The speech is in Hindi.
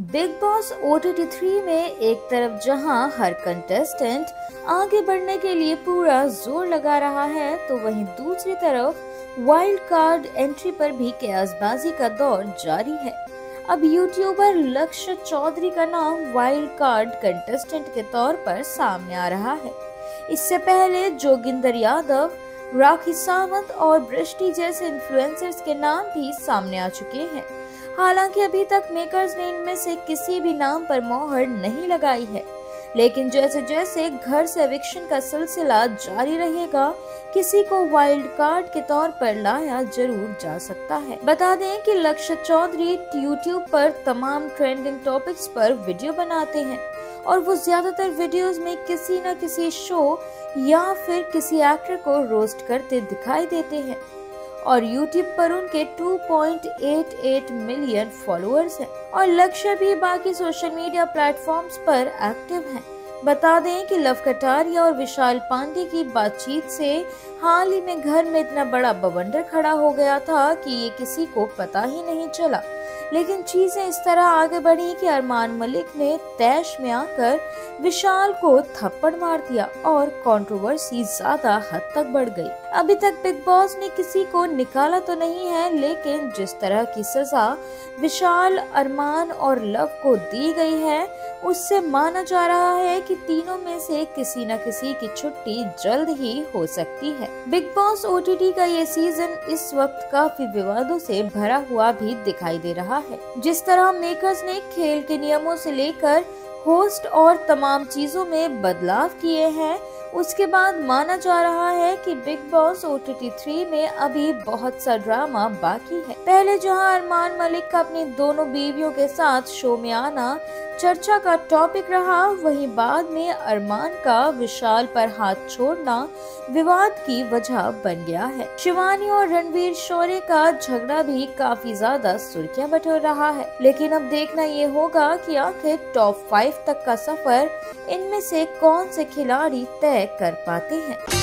बिग बॉस OTT 3 में एक तरफ जहां हर कंटेस्टेंट आगे बढ़ने के लिए पूरा जोर लगा रहा है, तो वहीं दूसरी तरफ वाइल्ड कार्ड एंट्री पर भी कयासबाजी का दौर जारी है। अब यूट्यूबर लक्ष्य चौधरी का नाम वाइल्ड कार्ड कंटेस्टेंट के तौर पर सामने आ रहा है। इससे पहले जोगिंदर यादव, राखी सावंत और बृष्टि जैसे इन्फ्लुएंसर्स के नाम भी सामने आ चुके हैं। हालांकि अभी तक मेकर्स ने इनमें से किसी भी नाम पर मोहर नहीं लगाई है, लेकिन जैसे जैसे घर से एविक्शन का सिलसिला जारी रहेगा, किसी को वाइल्ड कार्ड के तौर पर लाया जरूर जा सकता है। बता दें कि लक्ष्य चौधरी यूट्यूब पर तमाम ट्रेंडिंग टॉपिक्स पर वीडियो बनाते हैं और वो ज्यादातर वीडियोस में किसी न किसी शो या फिर किसी एक्टर को रोस्ट करते दिखाई देते हैं और YouTube पर उनके 2.88 मिलियन फॉलोअर्स हैं और लक्ष्य भी बाकी सोशल मीडिया प्लेटफॉर्म्स पर एक्टिव हैं। बता दें कि लव कटारिया और विशाल पांडे की बातचीत से हाल ही में घर में इतना बड़ा बवंडर खड़ा हो गया था कि ये किसी को पता ही नहीं चला। लेकिन चीजें इस तरह आगे बढ़ी कि अरमान मलिक ने तैश में आकर विशाल को थप्पड़ मार दिया और कंट्रोवर्सी ज्यादा हद तक बढ़ गई। अभी तक बिग बॉस ने किसी को निकाला तो नहीं है, लेकिन जिस तरह की सजा विशाल, अरमान और लव को दी गई है, उससे माना जा रहा है कि तीनों में से किसी न किसी की छुट्टी जल्द ही हो सकती है। बिग बॉस OTT का ये सीजन इस वक्त काफी विवादों से भरा हुआ भी दिखाई दे रहा है। जिस तरह मेकर्स ने खेल के नियमों से लेकर होस्ट और तमाम चीजों में बदलाव किए हैं, उसके बाद माना जा रहा है कि बिग बॉस OTT 3 में अभी बहुत सा ड्रामा बाकी है। पहले जहां अरमान मलिक का अपनी दोनों बीवियों के साथ शो में आना चर्चा का टॉपिक रहा, वहीं बाद में अरमान का विशाल पर हाथ छोड़ना विवाद की वजह बन गया है। शिवानी और रणवीर शौर्य का झगड़ा भी काफी ज्यादा सुर्खियां बटोर रहा है, लेकिन अब देखना ये होगा कि आखिर टॉप 5 तक का सफर इनमें से कौन से खिलाड़ी तय कर पाते हैं।